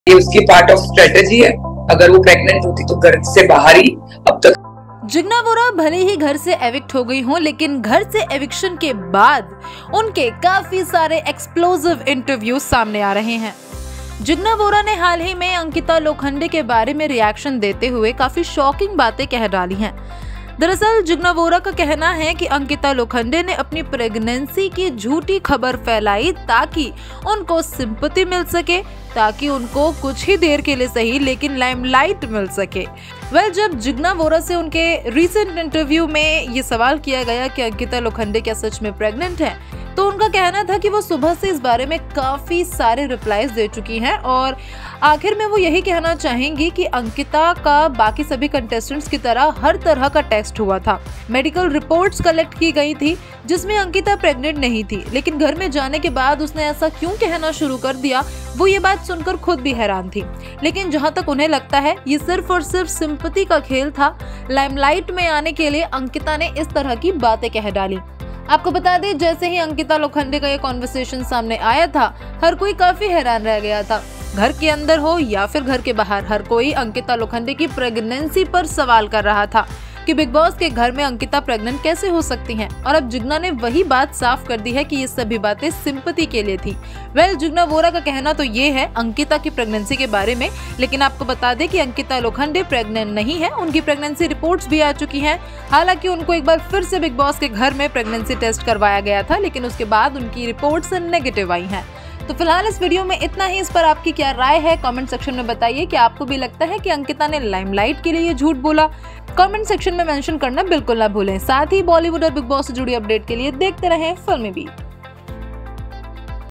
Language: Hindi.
ये उसकी पार्ट ऑफ स्ट्रेटेजी है। अगर वो प्रेग्नेंट होती तो घर से बाहर ही अब तक। जिग्ना वोरा भले ही घर से एविक्ट हो गई हों, लेकिन घर से एविक्शन के बाद उनके काफी सारे एक्सप्लोसिव इंटरव्यूज सामने आ रहे हैं। जिग्ना वोरा ने हाल ही में अंकिता लोखंडे के बारे में रिएक्शन देते हुए काफी शॉकिंग बातें कह डाली हैं। दरअसल जिग्ना वोरा का कहना है कि अंकिता लोखंडे ने अपनी प्रेगनेंसी की झूठी खबर फैलाई ताकि उनको सिंपैथी मिल सके, ताकि उनको कुछ ही देर के लिए सही लेकिन लाइमलाइट मिल सके। जब जिग्ना वोरा से उनके रीसेंट इंटरव्यू में ये सवाल किया गया कि अंकिता लोखंडे क्या सच में प्रेग्नेंट है, तो उनका कहना था कि वो सुबह से इस बारे में काफी सारे रिप्लाईज दे चुकी हैं और आखिर में वो यही कहना चाहेंगी कि अंकिता का बाकी सभी कंटेस्टेंट्स की तरह हर तरह का टेस्ट हुआ था, मेडिकल रिपोर्ट्स कलेक्ट की गई थी जिसमें अंकिता प्रेग्नेंट नहीं थी, लेकिन घर में जाने के बाद उसने ऐसा क्यों कहना शुरू कर दिया, वो ये बात सुनकर खुद भी हैरान थी। लेकिन जहां तक उन्हें लगता है ये सिर्फ और सिर्फ सिंपैथी का खेल था। लाइमलाइट में आने के लिए अंकिता ने इस तरह की बातें कह डाली। आपको बता दें, जैसे ही अंकिता लोखंडे का ये कॉन्वर्सेशन सामने आया था, हर कोई काफी हैरान रह गया था। घर के अंदर हो या फिर घर के बाहर, हर कोई अंकिता लोखंडे की प्रेगनेंसी पर सवाल कर रहा था कि बिग बॉस के घर में अंकिता प्रेग्नेंट कैसे हो सकती हैं। और अब जिग्ना ने वही बात साफ कर दी है कि ये सभी बातें सिंपैथी के लिए थी। जिग्ना वोरा का कहना तो ये है अंकिता की प्रेगनेंसी के बारे में, लेकिन आपको बता दें कि अंकिता लोखंडे प्रेग्नेंट नहीं है, उनकी प्रेगनेंसी रिपोर्ट्स भी आ चुकी हैं। हालांकि उनको एक बार फिर से बिग बॉस के घर में प्रेगनेंसी टेस्ट करवाया गया था, लेकिन उसके बाद उनकी रिपोर्ट्स नेगेटिव आई हैं। तो फिलहाल इस वीडियो में इतना ही। इस पर आपकी क्या राय है, कमेंट सेक्शन में बताइए कि आपको भी लगता है कि अंकिता ने लाइमलाइट के लिए ये झूठ बोला। कमेंट सेक्शन में मेंशन करना बिल्कुल ना भूलें। साथ ही बॉलीवुड और बिग बॉस से जुड़ी अपडेट के लिए देखते रहें फिल्मी बीट।